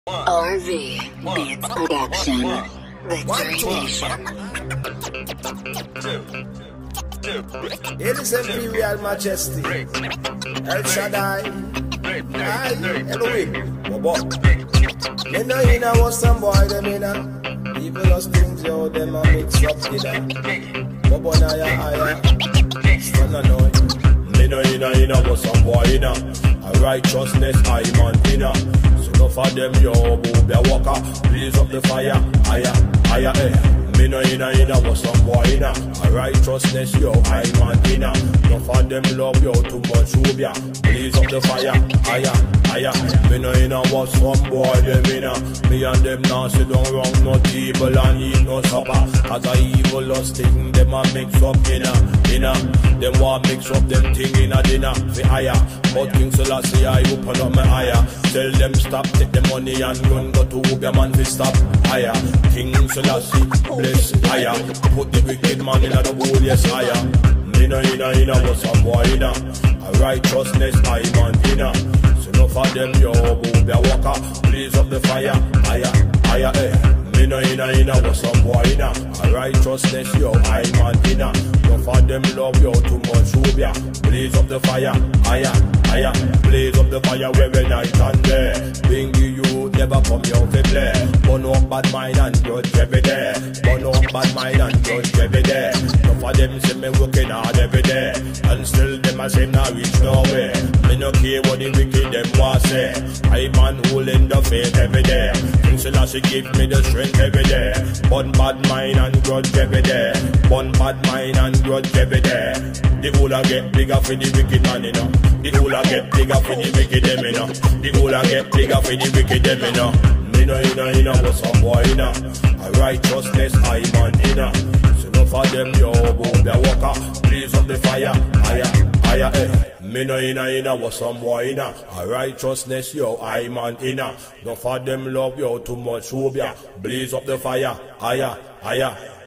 RV-Beatz production. Victory Nation. It is Imperial Majesty. El Shaddai. Elohim. Me know you know what some boy them inna. People just think yo them a mix up inna. Bobo na ya. Stand a noise. Me know you know what some boy inna. A righteousness I man inna. So for them yo move their walker. Blaze up the fire. Higher, eh. Me know you know what some boy inna. A righteousness yo I man inna. No for them love yo too much phobia. Blaze up the fire. Higher. Me know you know what some boy them inna. Me and them now sit down round no table and eat no supper. Cause a evil lost thing them a mix up inna. Them want mix up them thing inna dinner. Fi higher. But King Selassie I open up my higher. Tell them stop, take the money and run. Go to whoop your man fi stop. Higher. King Selassie bless higher. Put the wicked man inna the hole, yes higher. Me know you know what some boy inna. A righteousness I man inna. So no for them yo move their walker. Blaze up the fire. Higher, eh. Me know you know what some boy inna. A righteousness yo I man inna. No for them love yo too much phobia. Blaze up the fire. Higher. Blaze up the fire every night and day. Bring you never come your fi play. Burn up bad mind and grudge every day. Burn up bad mind and grudge every day. No for them say me working hard every day. And still them a say nah reach nowhere. Me no care what the wicked them want say. I man holding the faith every day. King Selassie give me the strength every day. Burn bad mind and grudge every day. Burn bad mind and grudge every day. The whole a get bigger for the wicked man, you know. The whole a get bigger for the wicked them, you know. The whole a get bigger for the wicked them, you know. Me know you know what some boy, you know. A righteousness I man, you know. So no for them yo move their walker. Blaze up the fire, higher, eh. Me know you know what some boy, you know. A righteousness yo I man, you know. No for them love yo too much phobia. Blaze up the fire, higher.